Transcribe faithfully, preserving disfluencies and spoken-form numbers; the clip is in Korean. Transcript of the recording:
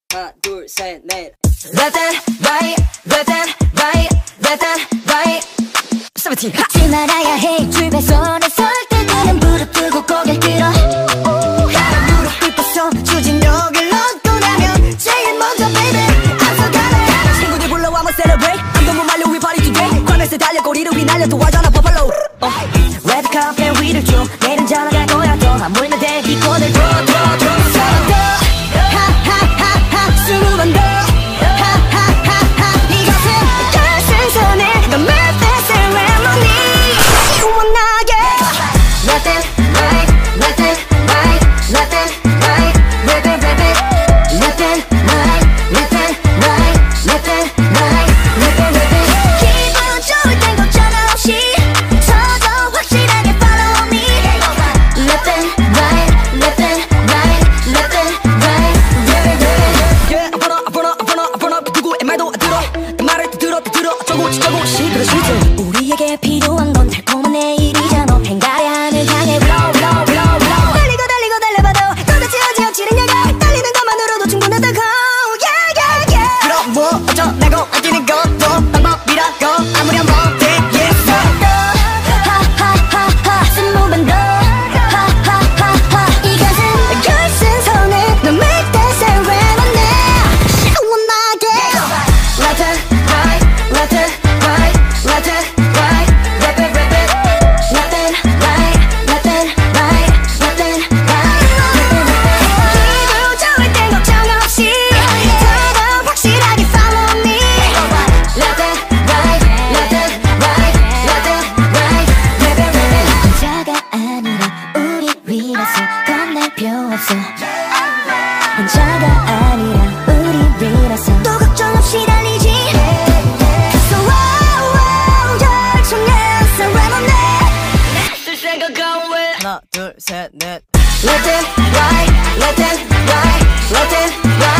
하나 둘 셋 넷. Left and right, left and right, left and right. 세븐틴. 하지 말아야 해. 줄배선에 설 때 나는 무릎 뜨고 고개를 들어. 무릎 꿇고서 추진력을 얻고 나면 제일 먼저 baby 앞서가네. 친구들 불러와 한번 celebrate. I'm the 말려 we party today. 과메스 달려 꼬리를 휘날려 도와줘나 버팔로. Red carpet 위를 줘. 내일은 잘 나갈 거야 더. 하물며 대기권을 줘 줘 줘. 스무 번 더 하하하하 이것은 결승선에 넌 맵의 세레머니 시원하게 Left and right, left and right, left and right Rip it, rip it Left and right, left and right, left and right Rip it, rip it 기분 좋을 땐 걱정 없이 서서 확실하게 follow me Left and right, left and right, left and right Rip it, rip it 우리에게 필요한 건 달콤한 내일이잖아. 행가의 하늘 향해 blow blow blow blow 달리고 달리고 달려봐도 도대체 어지럽지는 얘가 달리는 것만으로도 충분하다고 yeah yeah yeah 그럼 뭐 어쩌라고 아끼는 것도 방법이라고 아무리 한번 돼 yes 하하하하 스무 번 더 하하하하 이것은 결승선에 넌 make that ceremony 시원하게 Left and right, left and right, left and right, rip it, rip it Left and right, left and right, left and right, rip it, rip it 기분 좋을 땐 걱정 없이 더더 확실하게 follow me Left and right, left and right, left and right, rip it, rip it 혼자가 아니라 우리 위라서 겁낼 필요 없어 혼자가 아니라 우리 위라서 또 걱정 없이 달리지 So wow wow 열정의 ceremony 내 생각은 왜 하나 둘 셋 넷. Left and right, left and right, left and right